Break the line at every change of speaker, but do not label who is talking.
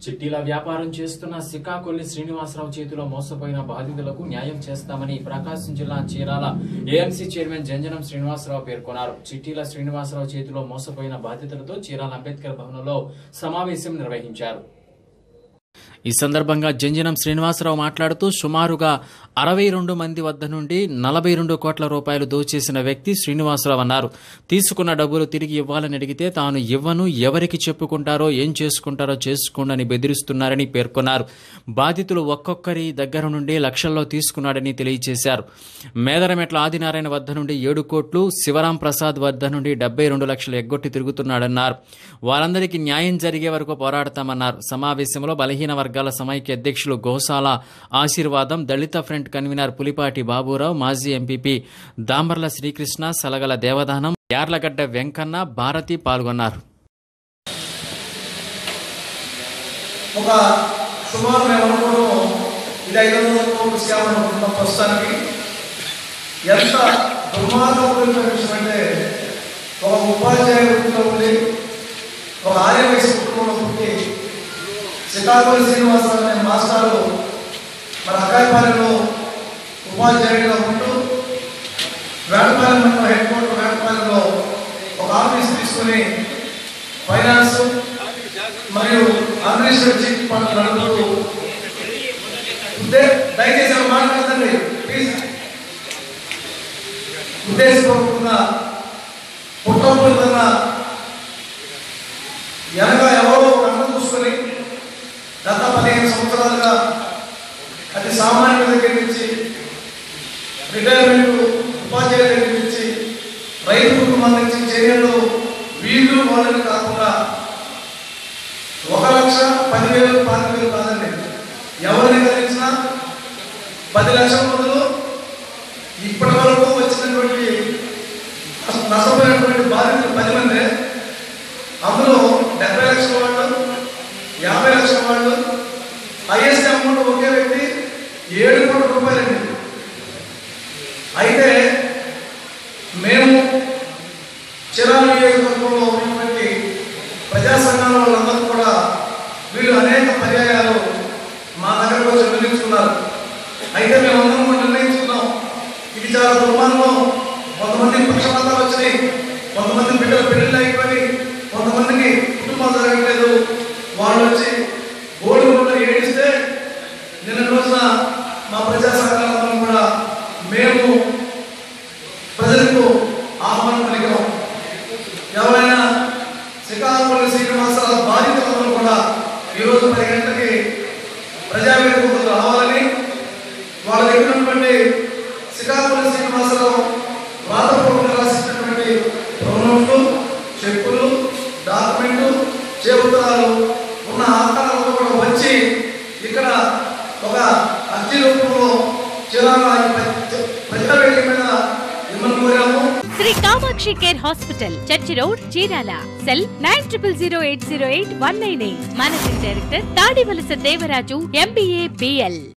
చిట్టీల వ్యాపారం చేస్తున్న సికాకొల్లి శ్రీనివాసరావు చేతిలో మోసపోయిన బాధితులకు న్యాయం చేస్తామని ప్రకాశం జిల్లా చీరాల ఏఎంసీ చైర్మన్ జంజనం శ్రీనివాసరావు పేర్కొన్నారు. చిట్టీల శ్రీనివాసరావు చేతిలో మోసపోయిన బాధితులతో చీరాల అంబేద్కర్ భవనంలో సమావేశం నిర్వహించారు. ఈ సందర్భంగా జంజనం శ్రీనివాసరావు మాట్లాడుతూ సుమారుగా 62 మంది వద్ద నుండి 42 కోట్ల రూపాయలు దోచేసిన వ్యక్తి శ్రీనివాసరావు అన్నారు. తీసుకున్న డబ్బులు తిరిగి ఇవ్వాలని అడిగితే తాను ఇవ్వను, ఎవరికి చెప్పుకుంటారో ఏం చేసుకుంటారో చేసుకోండి బెదిరిస్తున్నారని పేర్కొన్నారు. బాధితులు ఒక్కొక్కరి దగ్గర నుండి లక్షల్లో తీసుకున్నాడని తెలియజేశారు. మేదరమెట్ల ఆదినారాయణ వద్ద నుండి 7 కోట్లు, శివరాం ప్రసాద్ వద్ద నుండి 72 లక్షలు ఎగ్గొట్టి తిరుగుతున్నాడన్నారు. వారందరికీ న్యాయం జరిగే వరకు పోరాడతామన్నారు. సమావేశంలో బలహీన వర్గాల సమైక్య అధ్యక్షులు గోసాల ఆశీర్వాదం, దళిత ఫ్రంట్ కన్వీనర్ పులిపాటి బాబురావు, మాజీ ఎంపీపీ దాంబర్ల శ్రీకృష్ణ, సలగల దేవదానం, యార్లగడ్డ వెంకన్న, భారతి పాల్గొన్నారు.
ఒక సుమారు ఇది 500 కోట్ల స్కామ్ అనుకుంటున్న ప్రస్తుతానికి. ఎంత దుర్మార్గమైన విషయం అంటే, ఒక ఉపాధ్యాయ వృత్తిలో ఉండి ఒక ఆర్య వయసు కుటుంబంలో పుట్టి సికాకొల్లి శ్రీనివాసరావు అనే మాస్టారు మన అక్కాయపాలెంలో ఉపాధ్యాయుడిగా ఉంటూ వేటపాలెం హెడ్ క్వార్టర్ వేటపాలెంలో ఒక ఆఫీస్ తీసుకుని ఫైనాన్స్ మరియు అడ్మినిస్ట్రేటివ్ చీఫ్ పనులు నడుపుతూ దయచేసి మాట్లాడదండి ప్లీజ్. ఉద్దేశపూర్వకంగా కుట్రపూరితంగా వెనక ఎవరో కన్ను చూసుకొని గత 15 సంవత్సరాలుగా అతి సామాన్యుల దగ్గర నుంచి రిటైర్మెంట్ ఉపాధ్యాయుల దగ్గర నుంచి రైతు కుటుంబాల నుంచి చర్యలు వీళ్ళు వాళ్ళని కాకుండా 1,10,000 5,000 కాదండి, ఎవరిని కలిసినా 10 లక్షల మందులు ఇప్పటి వరకు వచ్చినటువంటి నష్టపోయినటువంటి బాధితులు 10 మంది. అందులో 70 లక్షల వాళ్ళు, 50 లక్షల వాళ్ళు, హైయెస్ట్ అమౌంట్ ఒకే వ్యక్తి 7 కోట్ల రూపాయలండి. అయితే మేము చీరాల నియోజకవర్గంలో ఉన్నటువంటి ప్రజా సంఘాల వాళ్ళందరూ కూడా వీళ్ళు అనేక పర్యాయాలు మా దగ్గరకు వచ్చి నిర్ణయించుకున్నారు. అయితే మేమందరం కూడా నిర్ణయించుకున్నాం, ఇది చాలా దుర్మార్గం. కొంతమంది పక్షపాతాలు వచ్చినాయి, కొంతమంది బిడ్డలు పెళ్లిళ్ళు అయిపోయి, కొంతమందికి కుటుంబాలు జరగట్లేదు. వాళ్ళు వచ్చి గోడు ఏడిస్తే నిన్న రోజున మా ప్రజా సంఘాలందరం కూడా మేము ప్రజలకు ఆహ్వానం పలికాం. ఎవరైనా సికాకొల్లి శ్రీనివాసరావు బాధితులందరూ కూడా ఈరోజు 10 గంటలకి ప్రజావేదికకు రావాలని, వాళ్ళ దగ్గర ఉన్నటువంటి సికాకొల్లి శ్రీనివాసరావు రాతపూర్వకంగా రాసినటువంటి ప్రొనోట్లు, చెక్కులు, డాక్యుమెంటు, చేపత్రాలు ఉన్న ఆధారాలతో కూడా వచ్చి ఇక్కడ ఒక అర్జీ రూపంలో చీరాల ప్రజావేదిక మీద మిమ్మల్ని కోరాము.
Sri Kamakshi care hospital, church road, Chirala. Cell 9008081998. Managing director Tadivalasa Devaraju, MBA, BL.